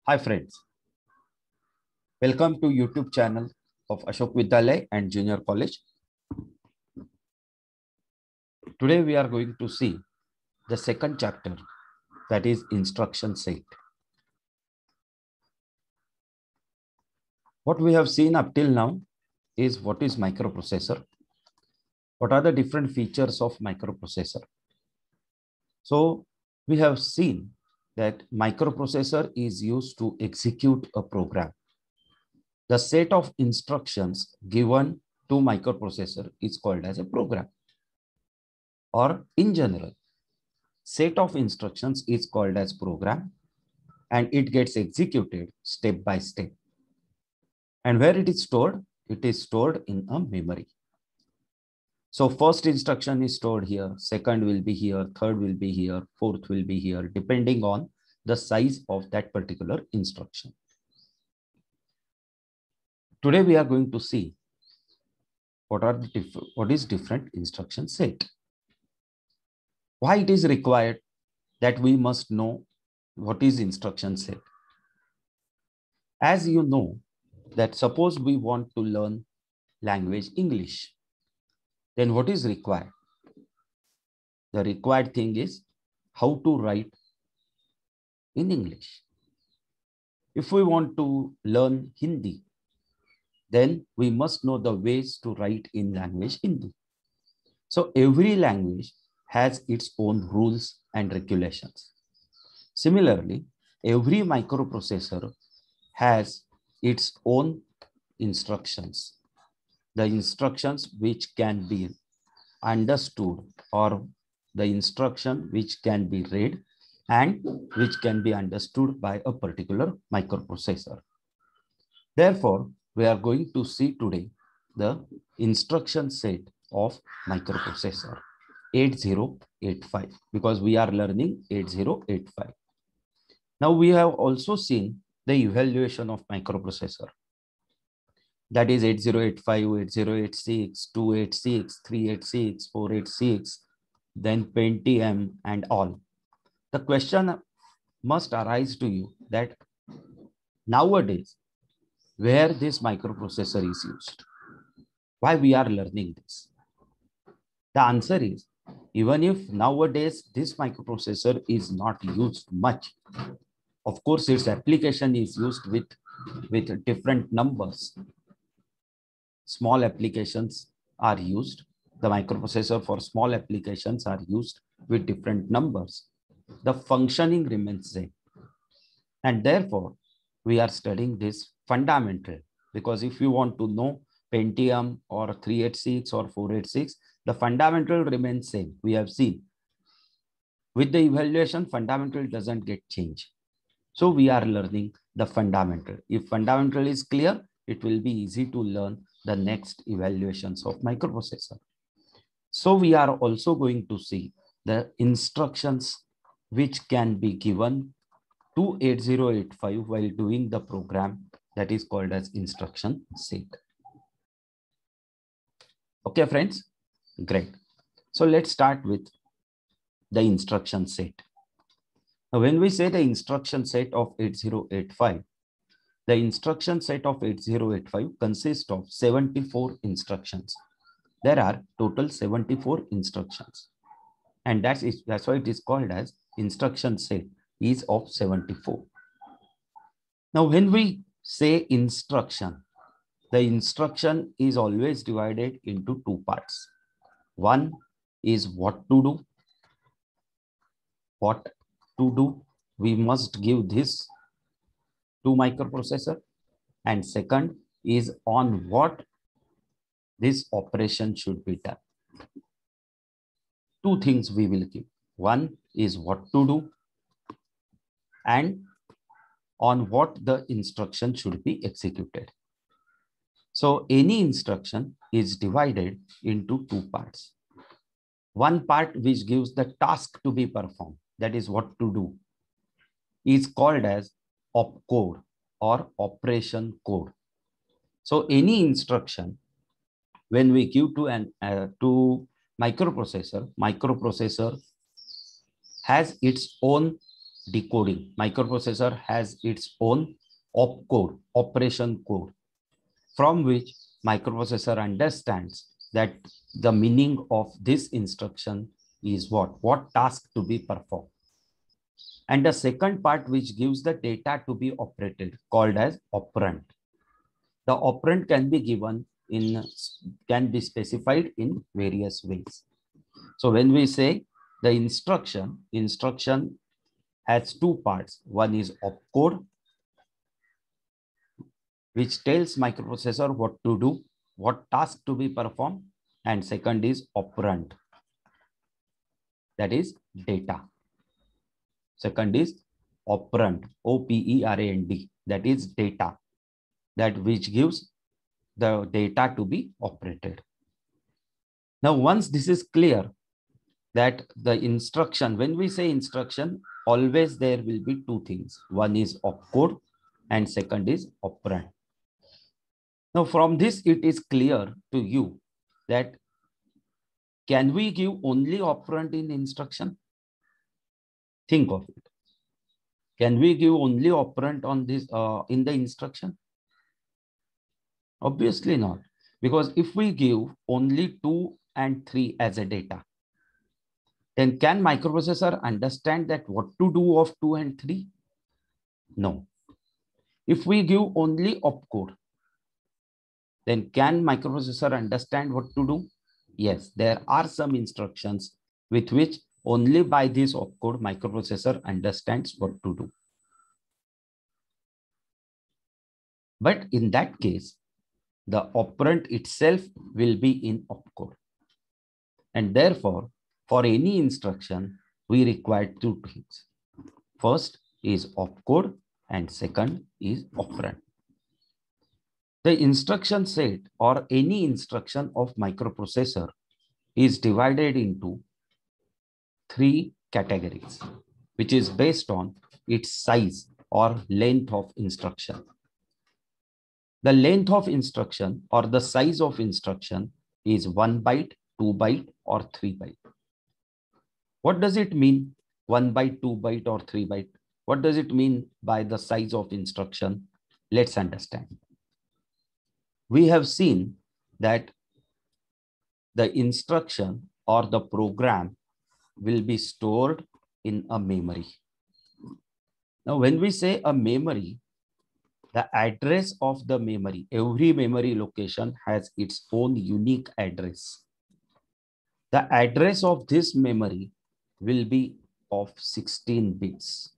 Hi friends, welcome to YouTube channel of Ashok Vidyalaya and Junior College. Today we are going to see the second chapter, that is instruction set. What we have seen up till now is what is microprocessor, what are the different features of microprocessor. So we have seen that microprocessor is used to execute a program. The set of instructions given to microprocessor is called as a program, or in general, set of instructions is called as program, and it gets executed step by step. And where it is stored in a memory. So first instruction is stored here, second will be here, third will be here, fourth will be here, depending on the size of that particular instruction. Today we are going to see what is different instruction set. Why it is required that we must know what is instruction set. As you know, that suppose we want to learn language English, then what is required? The required thing is how to write in English. If we want to learn Hindi, then we must know the ways to write in language Hindi. So every language has its own rules and regulations. Similarly, every microprocessor has its own instructions. The instructions which can be understood, or the instruction which can be read and which can be understood by a particular microprocessor. Therefore, we are going to see today the instruction set of microprocessor 8085, because we are learning 8085. Now we have also seen the evaluation of microprocessor. That is 8085, 8086, 286, 386, 486, then Pentium and all. The question must arise to you that nowadays, where this microprocessor is used, why we are learning this? The answer is, even if nowadays this microprocessor is not used much, of course its application is used with different numbers. Small applications are used. The microprocessor for small applications are used with different numbers. The functioning remains same. And therefore, we are studying this fundamental, because if you want to know Pentium or 386 or 486, the fundamental remains same. We have seen with the evaluation, fundamental doesn't get changed. So we are learning the fundamental. If fundamental is clear, it will be easy to learn the next evaluations of microprocessor. So we are also going to see the instructions which can be given to 8085 while doing the program, that is called as instruction set. Okay, friends, great. So let's start with the instruction set. Now, when we say the instruction set of 8085, the instruction set of 8085 consists of 74 instructions. There are total 74 instructions. And that's why it is called as instruction set is of 74. Now, when we say instruction, the instruction is always divided into two parts. One is what to do. What to do, we must give this to microprocessor. And second is on what this operation should be done. Two things we will give. One is what to do, and on what the instruction should be executed. So any instruction is divided into two parts. One part which gives the task to be performed, that is what to do, is called as opcode or operation code. So any instruction, when we give to microprocessor has its own decoding. Microprocessor has its own opcode, operation code, from which microprocessor understands that the meaning of this instruction is what task to be performed. And the second part which gives the data to be operated called as operand. The operand can be specified in various ways. So when we say the instruction has two parts. One is opcode, which tells microprocessor what to do, what task to be performed, and second is operand, that is data. Second is operand, operand, that is data, that which gives the data to be operated. Now, once this is clear, that the instruction, when we say instruction, always there will be two things. One is opcode and second is operand. Now, from this, it is clear to you that can we give only operand in instruction? Think of it. Can we give only operand on this in the instruction? Obviously not, because if we give only 2 and 3 as a data, then can microprocessor understand that what to do of 2 and 3? No. If we give only opcode, then can microprocessor understand what to do? Yes, there are some instructions with which only by this opcode microprocessor understands what to do. But in that case, the operand itself will be in opcode. And therefore, for any instruction, we require two things. First is opcode and second is operand. The instruction set or any instruction of microprocessor is divided into 3 categories, which is based on its size or length of instruction. The length of instruction or the size of instruction is 1 byte, 2 byte, or 3 byte. What does it mean? 1 byte, 2 byte, or 3 byte? What does it mean by the size of instruction? Let's understand. We have seen that the instruction or the program will be stored in a memory. Now, when we say a memory, the address of the memory, every memory location has its own unique address. The address of this memory will be of 16 bits.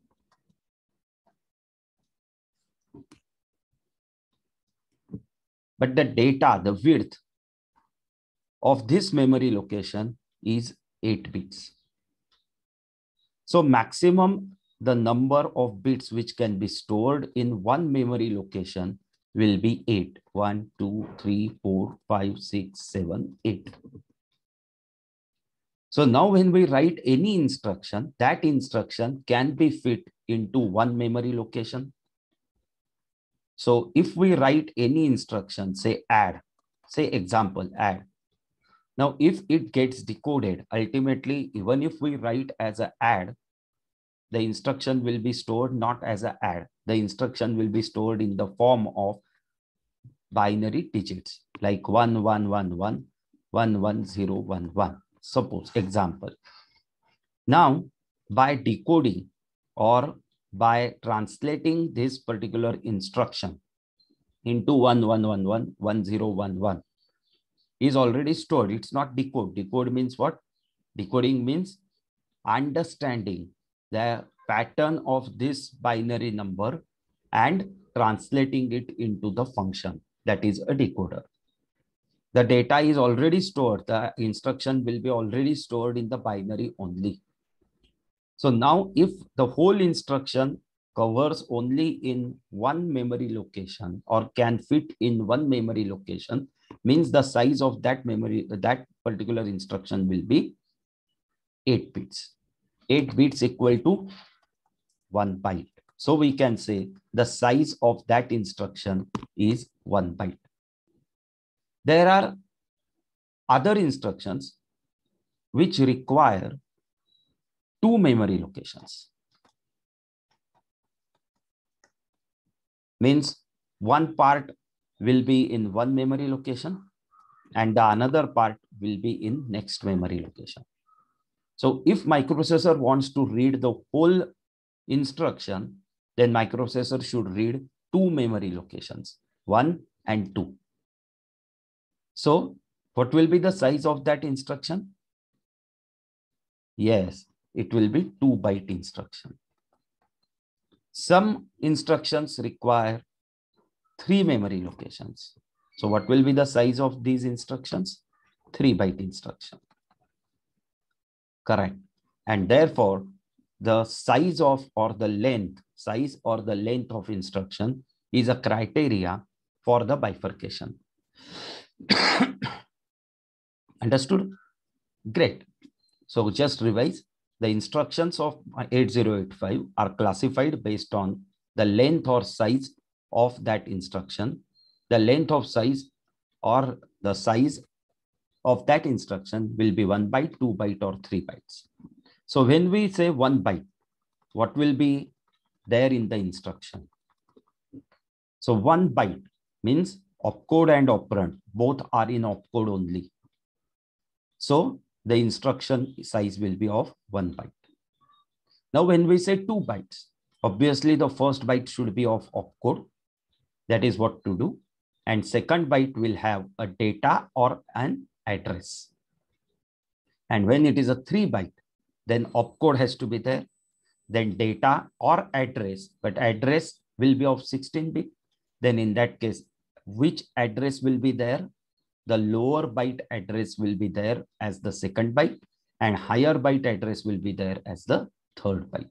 But the data, the width of this memory location is 8 bits. So maximum the number of bits which can be stored in one memory location will be 8. 1, 2, 3, 4, 5, 6, 7, 8. So now when we write any instruction, that instruction can be fit into one memory location. So if we write any instruction, say add, say example, add. Now, if it gets decoded, ultimately, even if we write as a add, the instruction will be stored not as a add. The instruction will be stored in the form of binary digits like 1111, 11011. Suppose example. Now, by decoding or by translating this particular instruction into 1111, 1011 is already stored. It's not decode. Decode means what? Decoding means understanding the pattern of this binary number and translating it into the function, that is a decoder. The data is already stored. The instruction will be already stored in the binary only. So now if the whole instruction covers only in one memory location or can fit in one memory location, means the size of that memory, that particular instruction will be 8 bits. 8 bits equal to 1 byte. So we can say the size of that instruction is 1 byte. There are other instructions which require 2 memory locations. Means one part will be in one memory location and the another part will be in next memory location. So if microprocessor wants to read the whole instruction, then microprocessor should read two memory locations, 1 and 2. So what will be the size of that instruction? Yes, it will be 2-byte instruction. Some instructions require 3 memory locations. So what will be the size of these instructions? 3-byte instruction. Correct. And therefore, the size of or the length of instruction is a criteria for the bifurcation. Understood? Great. So just revise. The instructions of 8085 are classified based on the length or size of that instruction. The length of size or the size of that instruction will be 1 byte, 2 byte, or 3 bytes. So when we say 1 byte, what will be there in the instruction? So 1 byte means opcode and operand, both are in opcode only. So the instruction size will be of 1 byte. Now, when we say 2 bytes, obviously the first byte should be of opcode. That is what to do. And second byte will have a data or an address. And when it is a 3 byte, then opcode has to be there. Then data or address, but address will be of 16-bit. Then in that case, which address will be there? The lower byte address will be there as the second byte, and higher byte address will be there as the third byte.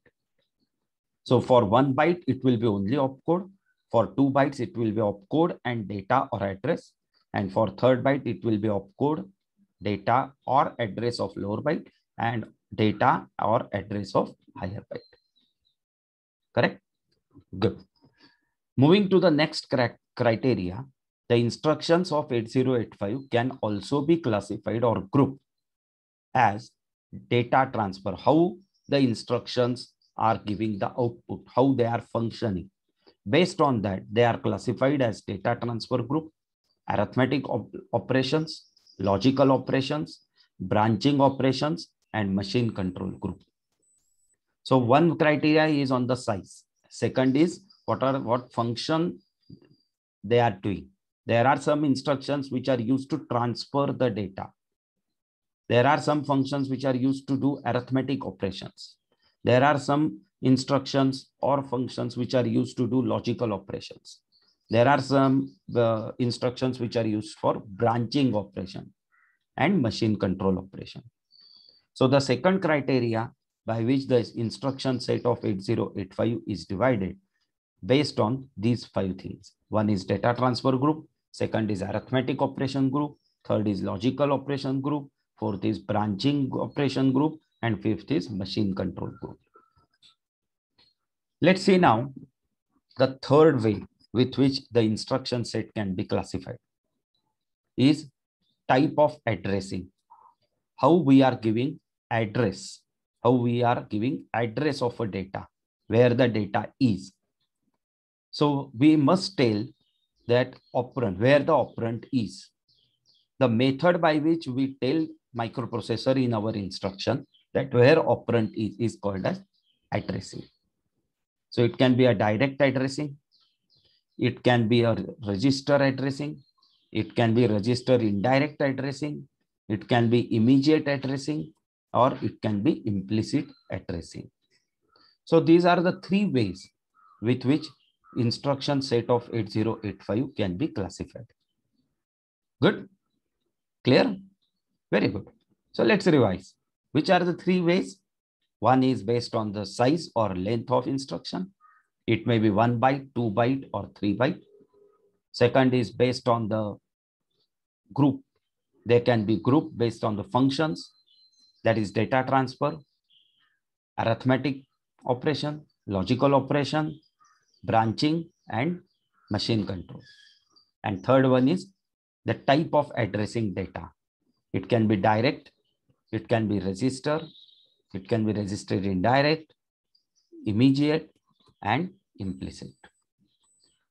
So for 1 byte, it will be only opcode. For 2 bytes, it will be opcode and data or address. And for third byte, it will be opcode, data or address of lower byte, and data or address of higher byte. Correct? Good. Moving to the next criteria, the instructions of 8085 can also be classified or grouped as data transfer. How the instructions are giving the output, how they are functioning. Based on that, they are classified as data transfer group, arithmetic operations, logical operations, branching operations, and machine control group. So one criteria is on the size. Second is what function they are doing. There are some instructions which are used to transfer the data. There are some functions which are used to do arithmetic operations. There are some instructions or functions which are used to do logical operations. There are some instructions which are used for branching operation and machine control operation. So the second criteria by which the instruction set of 8085 is divided based on these 5 things. One is data transfer group, second is arithmetic operation group, third is logical operation group, fourth is branching operation group, and fifth is machine control group. Let's see now the third way with which the instruction set can be classified is type of addressing. How we are giving address, of a data, where the data is. So we must tell that operand, where the operand is. The method by which we tell microprocessor in our instruction that where operand is called as addressing. So it can be a direct addressing. It can be a register addressing. It can be register indirect addressing. It can be immediate addressing, or it can be implicit addressing. So these are the 3 ways with which instruction set of 8085 can be classified. Good? Clear? Very good. So let's revise. Which are the 3 ways? One is based on the size or length of instruction. It may be 1 byte, 2 byte, or 3 byte. Second is based on the group. They can be grouped based on the functions, that is data transfer, arithmetic operation, logical operation, branching, and machine control. And third one is the type of addressing data. It can be direct, it can be register, it can be registered indirect, immediate, and implicit.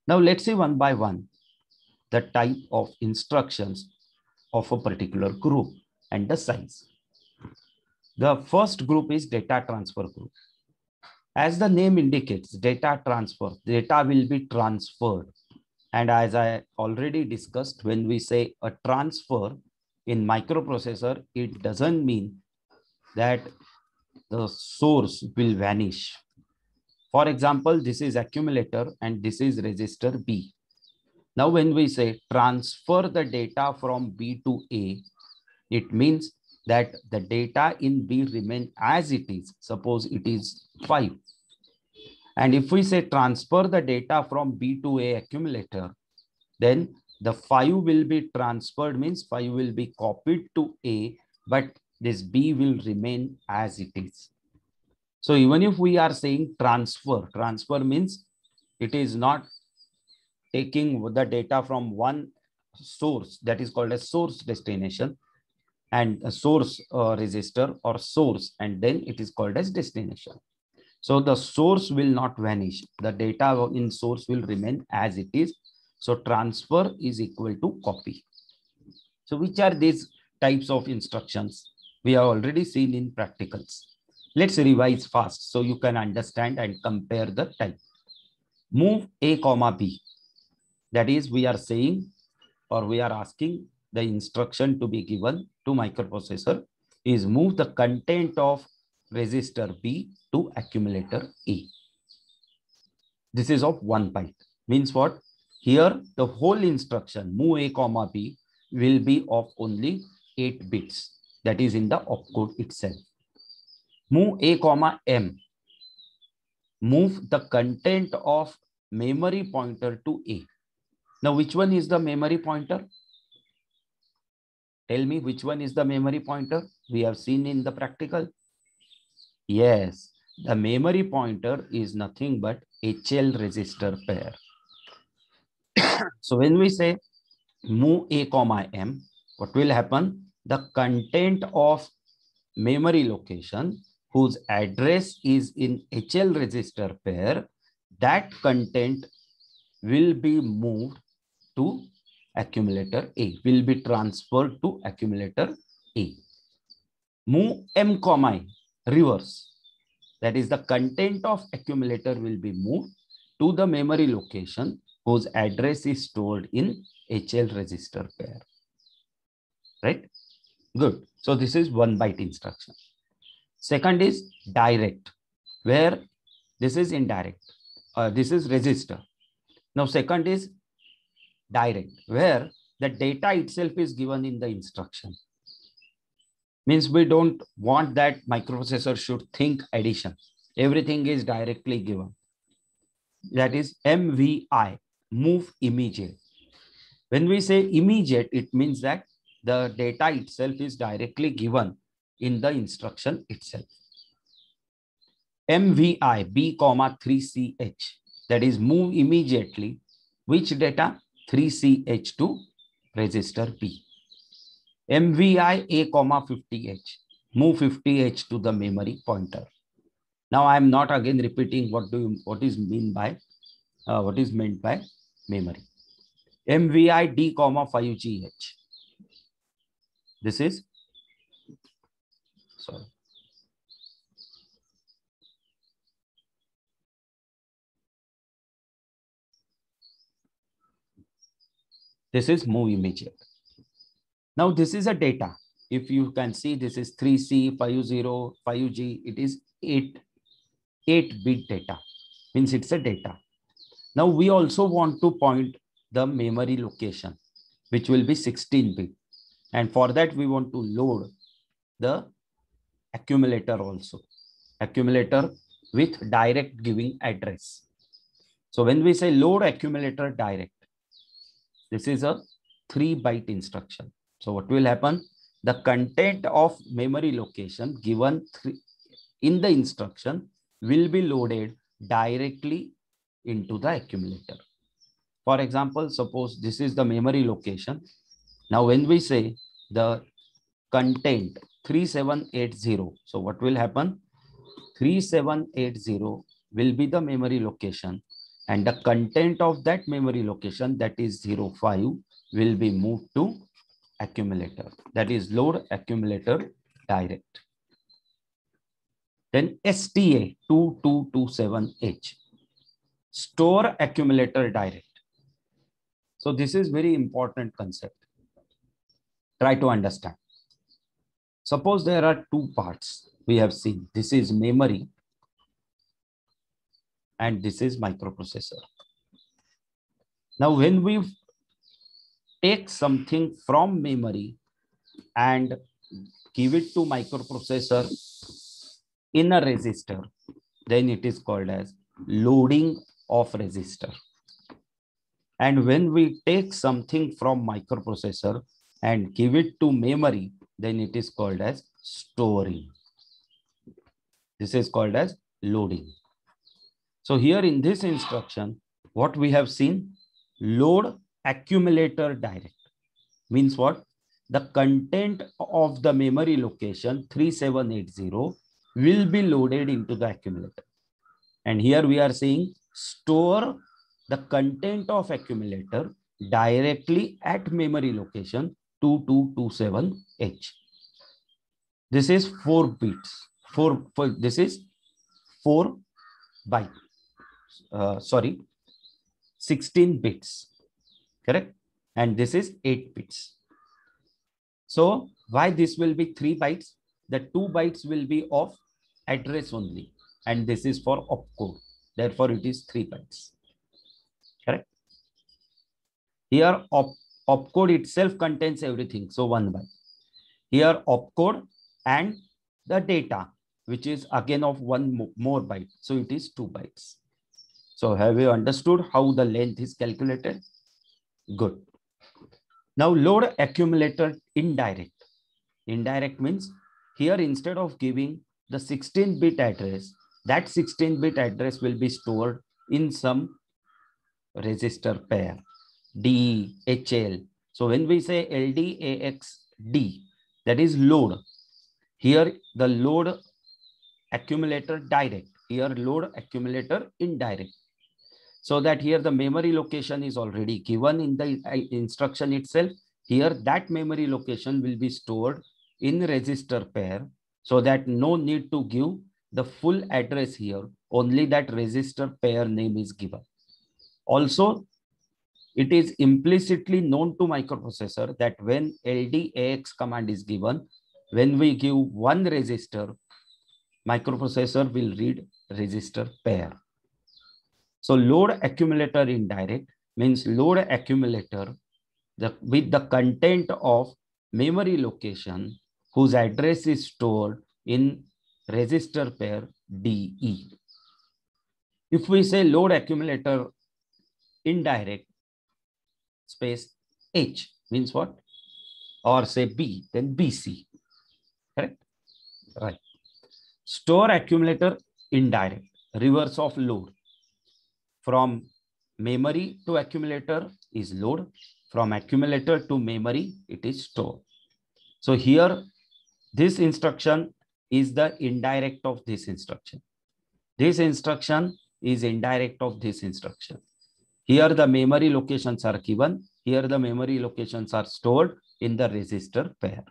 Now let's see one by one the type of instructions of a particular group and the size. The first group is data transfer group. As the name indicates, data transfer, data will be transferred. And as I already discussed, when we say a transfer in microprocessor, it doesn't mean that the source will vanish. For example, this is accumulator and this is register B. Now, when we say transfer the data from B to A, it means that the data in B remain as it is. Suppose it is 5. And if we say transfer the data from B to A accumulator, then the 5 will be transferred, means 5 will be copied to A, but this B will remain as it is. So even if we are saying transfer means it is not taking the data from one source, that is called a source destination, and a source register or source, and then it is called as destination. So the source will not vanish. The data in source will remain as it is. So transfer is equal to copy. So which are these types of instructions? We have already seen in practicals. Let's revise fast so you can understand and compare the type. Move A comma B. That is, we are saying, or we are asking the instruction to be given to microprocessor is move the content of register B to accumulator A. This is of 1 byte. Means what? Here, the whole instruction move A comma B will be of only 8 bits. That is in the opcode itself. Move A comma M. Move the content of memory pointer to A. Now, which one is the memory pointer? Tell me which one is the memory pointer we have seen in the practical. Yes, the memory pointer is nothing but HL register pair. So when we say move A comma M, what will happen? The content of memory location whose address is in HL register pair, that content will be moved to accumulator A, will be transferred to accumulator A. Move M comma I, reverse. That is, the content of accumulator will be moved to the memory location whose address is stored in HL register pair. Right? Good. So this is 1 byte instruction. Second is direct, where this is indirect. This is register. Now second is direct, where the data itself is given in the instruction. Means we don't want that microprocessor should think addition. Everything is directly given. That is MVI, move immediate. When we say immediate, it means that the data itself is directly given in the instruction itself. MVI, B comma 3CH, that is move immediately. Which data? 3CH to register B. MVI A comma 50H, move 50H to the memory pointer. Now I am not again repeating what is meant by memory. MVI D comma 5GH. This is sorry. This is move immediate. Now this is a data. If you can see, this is 3C, 50, 5G. It is 8-bit data. Means it's a data. Now we also want to point the memory location, which will be 16-bit. And for that, we want to load the accumulator also. Accumulator with direct giving address. So when we say load accumulator direct, this is a 3-byte instruction. So what will happen? The content of memory location given in the instruction will be loaded directly into the accumulator. For example, suppose this is the memory location. Now, when we say the content 3780, so what will happen? 3780 will be the memory location, and the content of that memory location, that is 05, will be moved to accumulator, that is load accumulator direct. Then STA 2227H, store accumulator direct. So this is very important concept. Try to understand. Suppose there are two parts we have seen. This is memory and this is microprocessor. Now, when we take something from memory and give it to microprocessor in a resistor, then it is called as loading of resistor. And when we take something from microprocessor and give it to memory, then it is called as storing. This is called as loading. So here in this instruction, what we have seen, load accumulator direct means what? The content of the memory location 3780 will be loaded into the accumulator. And here we are saying store the content of accumulator directly at memory location 2227H. This is 4 bits. This is 4 bytes. 16 bits. Correct? And this is 8 bits. So why this will be 3 bytes? The 2 bytes will be of address only. And this is for opcode. Therefore, it is 3 bytes. Correct? Here, opcode itself contains everything. So 1 byte. Here, opcode and the data, which is again of 1 more byte. So it is 2 bytes. So have you understood how the length is calculated? Good. Now load accumulator indirect. Indirect means here instead of giving the 16-bit address, that 16-bit address will be stored in some register pair, D, HL. So when we say LDAXD, that is load. Here the load accumulator direct. Here load accumulator indirect. So that here the memory location is already given in the instruction itself. Here that memory location will be stored in register pair, so that no need to give the full address here. Only that register pair name is given. Also, it is implicitly known to microprocessor that when LDAX command is given, when we give one register, microprocessor will read register pair. So load accumulator indirect means load accumulator with the content of memory location whose address is stored in register pair DE. If we say load accumulator indirect space H means what? Or say B, then BC. Correct? Right. Store accumulator indirect, reverse of load. From memory to accumulator is load. From accumulator to memory, it is store. So here, this instruction is the indirect of this instruction. This instruction is indirect of this instruction. Here the memory locations are given. Here the memory locations are stored in the register pair.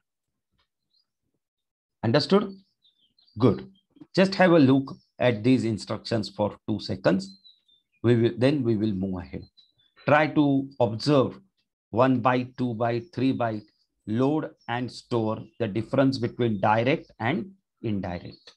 Understood? Good. Just have a look at these instructions for 2 seconds. Then we will move ahead. Try to observe 1 byte, 2 byte, 3 byte, load and store, the difference between direct and indirect.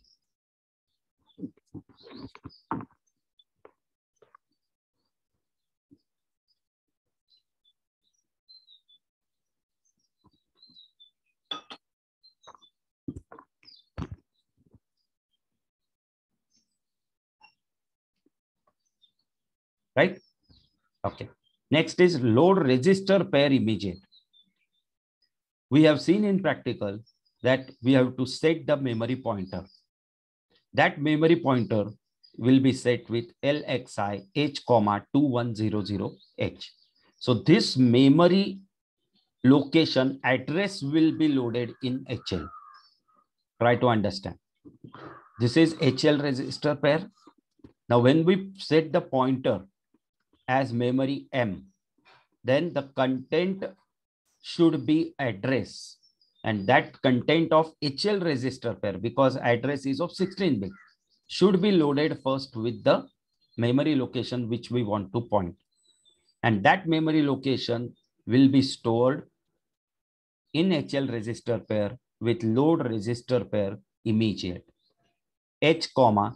Right? Okay. Next is load register pair immediate. We have seen in practical that we have to set the memory pointer. That memory pointer will be set with LXI H, 2100H. So this memory location address will be loaded in HL. Try to understand. This is HL register pair. Now, when we set the pointer as memory M, then the content should be address, and that content of HL register pair, because address is of 16 bit, should be loaded first with the memory location which we want to point. And that memory location will be stored in HL register pair with load register pair immediate H,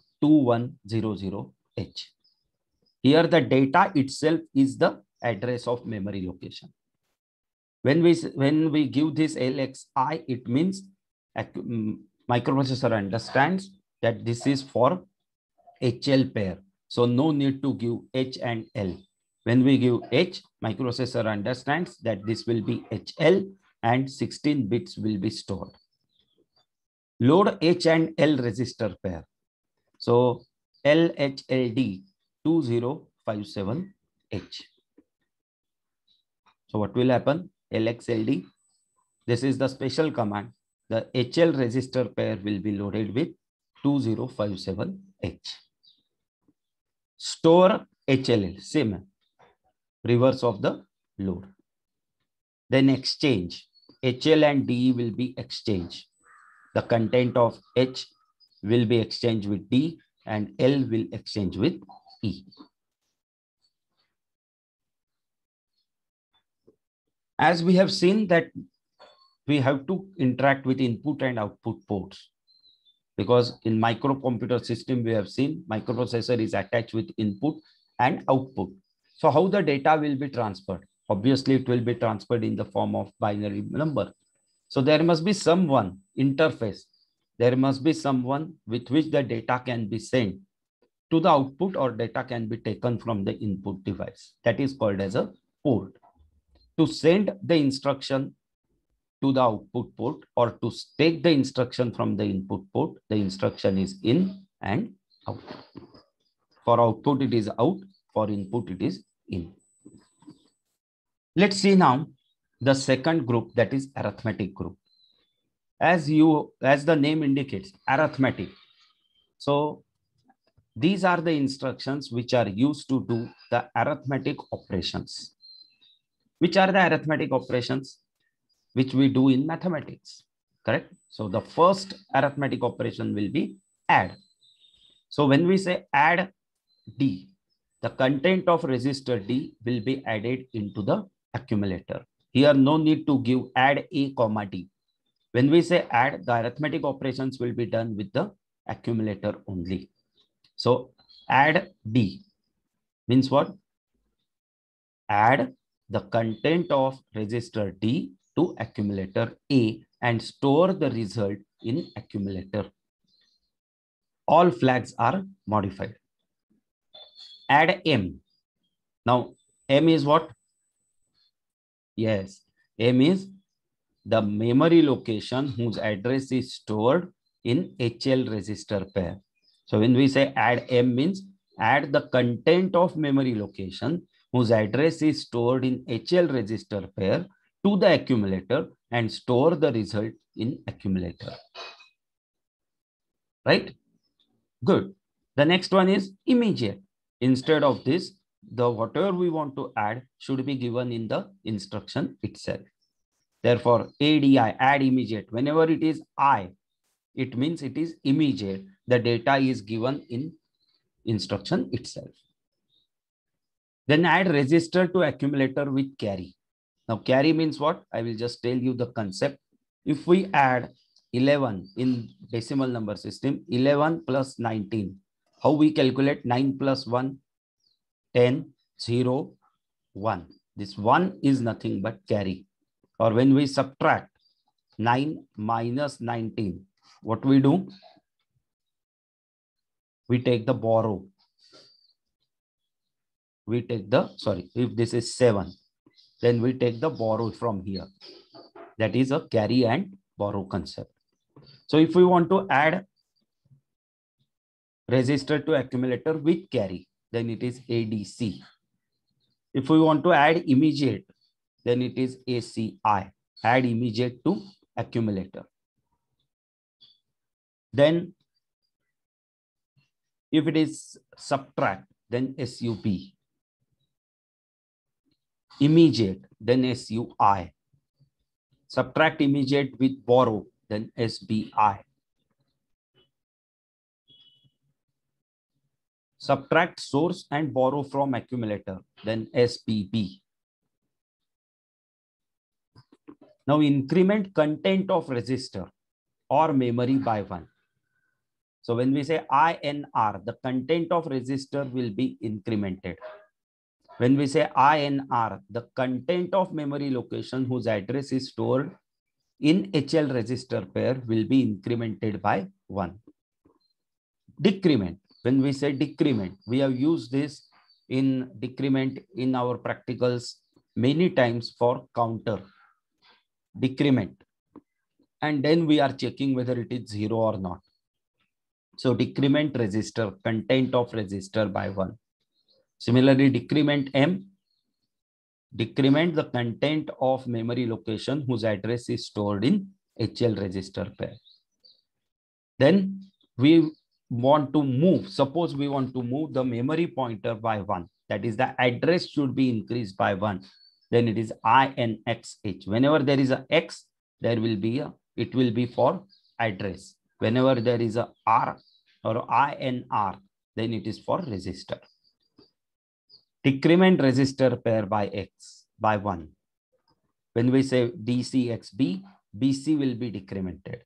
2100H. Here the data itself is the address of memory location. When we give this LXI, it means microprocessor understands that this is for HL pair. So no need to give H and L. When we give H, microprocessor understands that this will be HL and 16 bits will be stored. Load H and L register pair. So LHLD 2057H. So what will happen? LXLD. This is the special command. The HL register pair will be loaded with 2057H. Store HLL, same, reverse of the load. Then exchange. HL and D will be exchanged. The content of H will be exchanged with D and L will exchange with E. As we have seen that we have to interact with input and output ports, because in microcomputer system, we have seen microprocessor is attached with input and output. So how the data will be transferred? Obviously, it will be transferred in the form of binary number. So there must be someone interface. There must be someone with which the data can be sent to the output or data can be taken from the input device. That is called as a port. To send the instruction to the output port or to take the instruction from the input port, the instruction is in and out. For output, it is out. For input, it is in. Let's see now the second group, that is arithmetic group. As the name indicates, arithmetic. So these are the instructions which are used to do the arithmetic operations. Which are the arithmetic operations which we do in mathematics, correct? So the first arithmetic operation will be add. So when we say add D, the content of register D will be added into the accumulator. Here no need to give add A comma D. When we say add, the arithmetic operations will be done with the accumulator only. So add D means what? Add the content of register D to accumulator A and store the result in accumulator. All flags are modified. Add M. Now M is what? Yes, M is the memory location whose address is stored in HL register pair. So when we say add M means add the content of memory location whose address is stored in HL register pair to the accumulator and store the result in accumulator. Right? Good. The next one is immediate. Instead of this, the whatever we want to add should be given in the instruction itself. Therefore, ADI, add immediate. Whenever it is I, it means it is immediate. The data is given in instruction itself. Then add register to accumulator with carry. Now carry means what? I will just tell you the concept. If we add 11 in decimal number system, 11 plus 19, how we calculate 9 plus 1? 10, 0, 1. This 1 is nothing but carry. Or when we subtract 9 minus 19, what we do? We take the borrow. We take the, sorry, if this is 7, then we take the borrow from here. That is a carry and borrow concept. So if we want to add register to accumulator with carry, then it is ADC. If we want to add immediate, then it is ACI, add immediate to accumulator. Then If it is subtract, then SUB. Immediate, then SUI. Subtract immediate with borrow, then SBI. Subtract source and borrow from accumulator, then SPB. Now increment content of register or memory by 1. So when we say INR, the content of register will be incremented. When we say INR, the content of memory location whose address is stored in HL register pair will be incremented by 1. Decrement. When we say decrement, we have used this in decrement in our practicals many times for counter. Decrement. And then we are checking whether it is 0 or not. So decrement register, content of register by 1. Similarly, decrement M, decrement the content of memory location whose address is stored in HL register pair. Then we want to move, suppose we want to move the memory pointer by 1. That is, the address should be increased by 1. Then it is INXH. Whenever there is a X, there will be a, it will be for address. Whenever there is a R or INR, then it is for register. Decrement register pair by X by 1. When we say DCXB, BC will be decremented.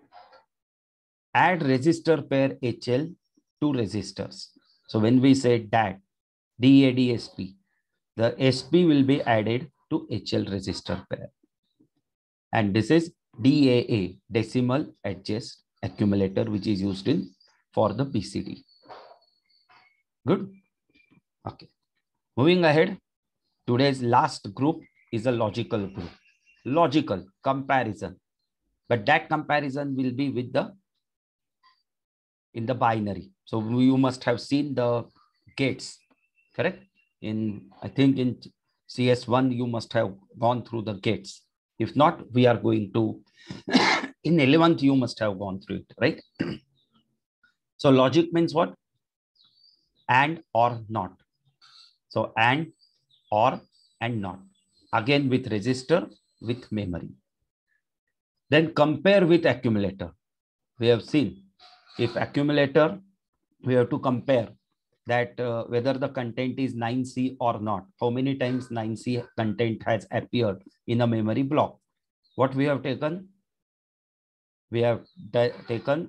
Add register pair HL to registers. So when we say DAT, DADSP, the SP will be added to HL register pair. And this is DAA, decimal adjust accumulator, which is used in for the BCD. Good. Okay. Moving ahead, today's last group is a logical group. Logical comparison. But that comparison will be with the in the binary. So you must have seen the gates, correct? I think in CS1, you must have gone through the gates. If not, we are going to, in 11th, you must have gone through it, right? So logic means what? And or not. So and, or, and not. Again with register, with memory. Then compare with accumulator. We have seen if accumulator, we have to compare that whether the content is 9C or not. How many times 9C content has appeared in a memory block. What we have taken? We have taken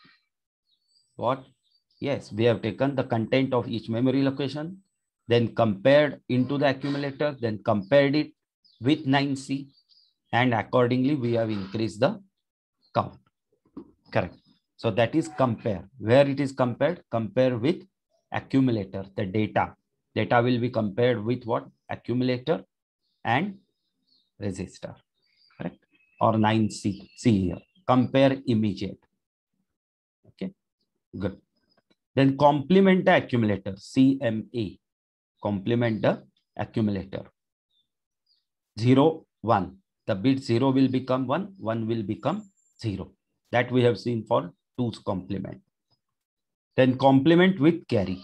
what? Yes, we have taken the content of each memory location, then compared into the accumulator, then compared it with 9C, and accordingly we have increased the count. Correct. So that is compare. Where it is compared? Compare with accumulator, the data. Data will be compared with what? Accumulator and register. Correct. Or 9C. See here. Compare immediate. Okay. Good. Then complement the accumulator. CMA. Complement the accumulator. 0, 1. The bit 0 will become 1. 1 will become 0. That we have seen for 2's complement. Then complement with carry.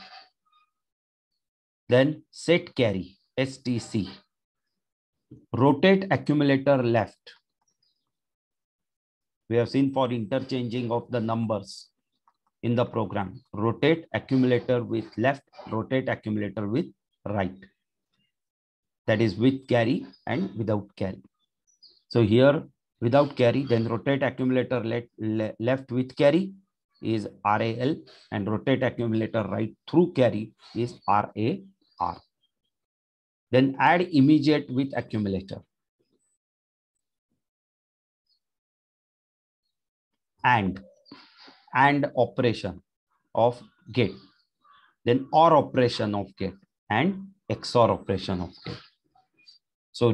Then set carry. STC. Rotate accumulator left. We have seen for interchanging of the numbers in the program. Rotate accumulator with left, rotate accumulator with right. That is with carry and without carry. So here without carry, then rotate accumulator left with carry is RAL, and rotate accumulator right through carry is RAR. Then add immediate with accumulator. And operation of get. Then OR operation of get and XOR operation of get. So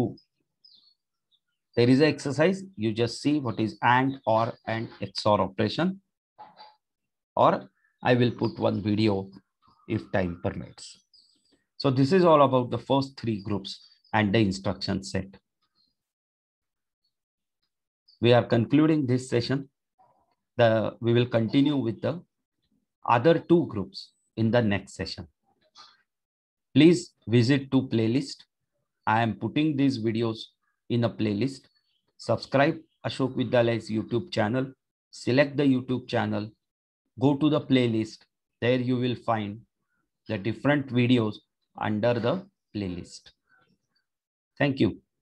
there is an exercise. You just see what is AND, OR, and XOR operation. Or I will put one video if time permits. So this is all about the first 3 groups and the instruction set. We are concluding this session. We will continue with the other two groups in the next session. Please visit to playlist. I am putting these videos in a playlist. Subscribe Ashok Vidyalay's YouTube channel. Select the YouTube channel. Go to the playlist. There you will find the different videos under the playlist. Thank you.